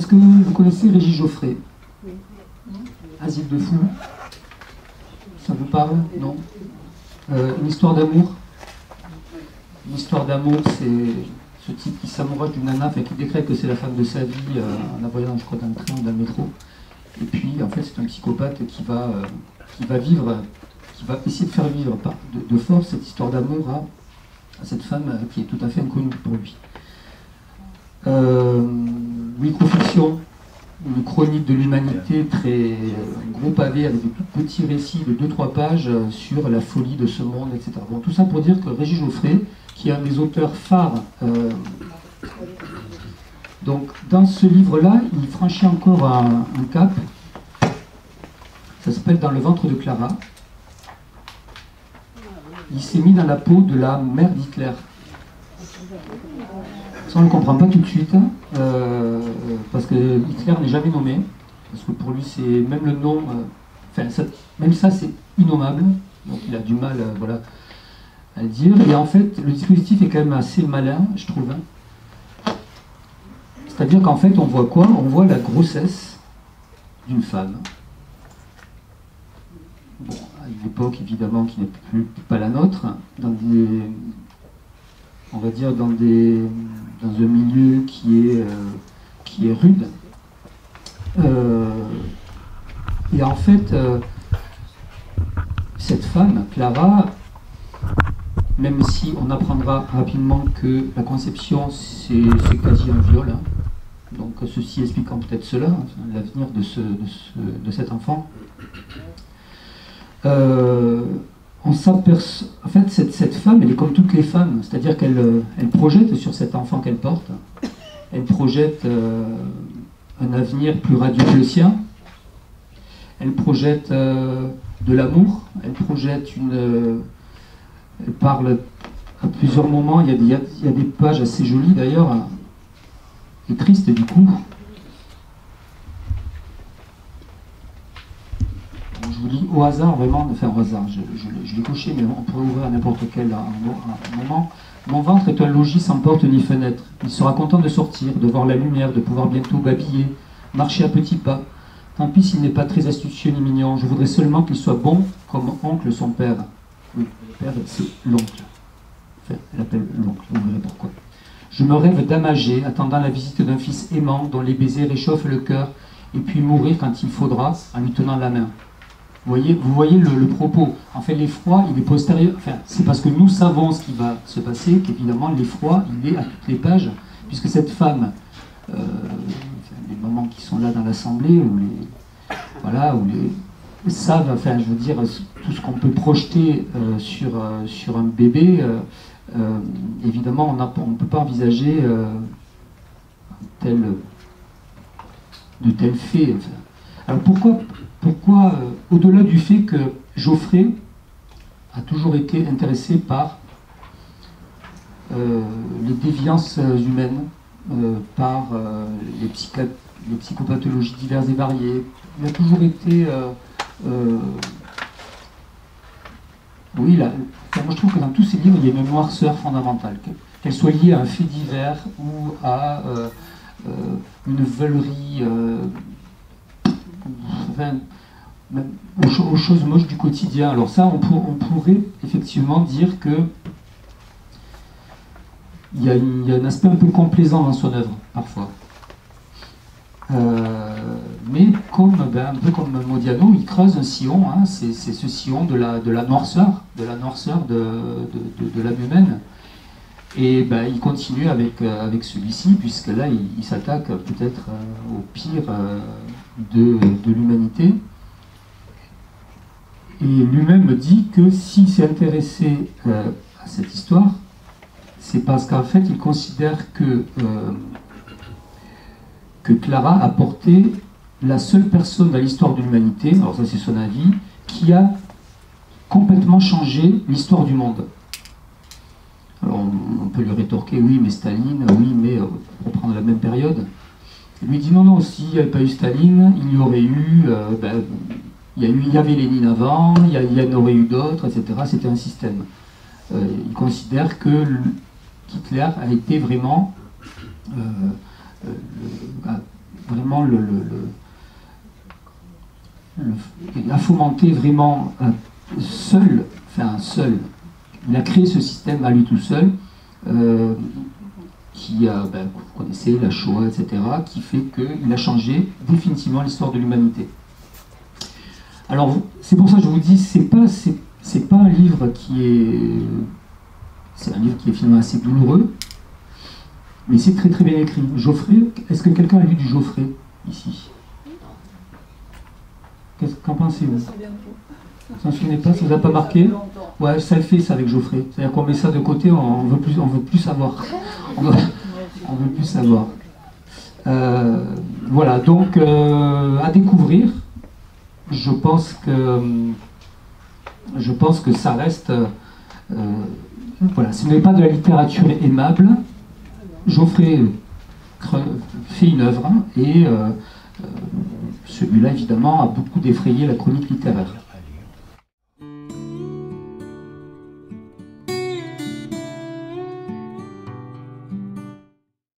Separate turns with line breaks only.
Est-ce que vous connaissez Régis Geoffrey? Asile de fous? Ça vous parle? Non? Une histoire d'amour? Une histoire d'amour, c'est ce type qui s'amourache d'une nana, enfin, qui décrète que c'est la femme de sa vie en la voyant, je crois, dans le train ou dans le métro. Et puis, en fait, c'est un psychopathe qui va vivre, qui va essayer de faire vivre de force cette histoire d'amour à cette femme qui est tout à fait inconnue pour lui. Microfiction, une chronique de l'humanité, un gros pavé avec des tout petits récits de 2-3 pages sur la folie de ce monde, etc. Bon, tout ça pour dire que Régis Geoffrey, qui est un des auteurs phares, donc dans ce livre-là, il franchit encore un cap. Ça s'appelle Dans le ventre de Clara. Il s'est mis dans la peau de la mère d'Hitler. Ça, on ne le comprend pas tout de suite, parce que Hitler n'est jamais nommé, parce que pour lui, c'est même le nom, même ça, c'est innommable, donc il a du mal voilà, à le dire. Et en fait, le dispositif est quand même assez malin, je trouve. C'est-à-dire qu'en fait, on voit quoi? On voit la grossesse d'une femme. Bon, à une époque, évidemment, qui n'est pas la nôtre, on va dire dans un milieu qui est rude. Et en fait, cette femme, Clara, même si on apprendra rapidement que la conception, c'est quasi un viol, hein. Donc ceci expliquant peut-être cela, hein, l'avenir de cet enfant. On s'aperçoit, en fait, cette femme, elle est comme toutes les femmes, c'est-à-dire qu'elle projette sur cet enfant qu'elle porte, elle projette un avenir plus radieux que le sien, elle projette de l'amour, elle projette elle parle à plusieurs moments, il y a des pages assez jolies d'ailleurs, et tristes du coup. Je vous lis au hasard, vraiment, enfin au hasard, je l'ai coché, mais on pourrait ouvrir à n'importe quel moment. Mon ventre est un logis sans porte ni fenêtre. Il sera content de sortir, de voir la lumière, de pouvoir bientôt babiller, marcher à petits pas. Tant pis s'il n'est pas très astucieux ni mignon, je voudrais seulement qu'il soit bon comme oncle son père. Oui, le père, c'est l'oncle. Enfin, elle appelle l'oncle, vous verrez pourquoi. Je me rêve d'âme âgée, attendant la visite d'un fils aimant, dont les baisers réchauffent le cœur, et puis mourir quand il faudra, en lui tenant la main. Vous voyez le propos. En fait, l'effroi, il est postérieur. Enfin, c'est parce que nous savons ce qui va se passer qu'évidemment, l'effroi, il est à toutes les pages, puisque cette femme, les moments qui sont là dans l'Assemblée, où les savent, enfin, je veux dire, tout ce qu'on peut projeter sur un bébé, évidemment, on ne peut pas envisager de tels faits. Enfin. Alors pourquoi au-delà du fait que Geoffrey a toujours été intéressé par les déviances humaines, par les psychopathologies diverses et variées, il a toujours été... oui, moi je trouve que dans tous ces livres, il y a une noirceur fondamentale, qu'elle soit liée à un fait divers ou à une veulerie... enfin, aux choses moches du quotidien. Alors ça, on pourrait effectivement dire que il y a un aspect un peu complaisant dans son œuvre, parfois. Mais un peu comme Modiano, il creuse un sillon, hein, c'est ce sillon de la noirceur, de l'âme humaine. Et il continue avec celui-ci, puisque là, il s'attaque peut-être au pire de l'humanité. Et lui-même me dit que s'il s'est intéressé à cette histoire, c'est parce qu'en fait, il considère que Clara a porté la seule personne dans l'histoire de l'humanité, alors ça c'est son avis, qui a complètement changé l'histoire du monde. Alors on peut lui rétorquer, oui mais Staline, oui mais pour prendre la même période. Il lui dit non, s'il n'y avait pas eu Staline, il y aurait eu, il y avait Lénine avant, il y en aurait eu d'autres, etc. C'était un système. Il considère que Hitler a été vraiment vraiment il a fomenté vraiment seul, il a créé ce système à lui tout seul, qui a, vous connaissez, la Shoah, etc., qui fait qu'il a changé définitivement l'histoire de l'humanité. Alors, c'est pour ça que je vous dis, c'est pas un livre qui est... C'est un livre qui est finalement assez douloureux, mais c'est très très bien écrit. Geoffrey, est-ce que quelqu'un a lu du Geoffrey, ici? Qu'en pensez-vous? Vous ne s'en souvenez pas, ça ne vous a pas marqué? Ouais, ça le fait ça avec Geoffrey. C'est-à-dire qu'on met ça de côté, on veut plus savoir. On veut plus savoir. Voilà, donc à découvrir. Je pense que ça reste... voilà, ce n'est pas de la littérature aimable. Geoffrey fait une œuvre, et celui-là, évidemment, a beaucoup défrayé la chronique littéraire.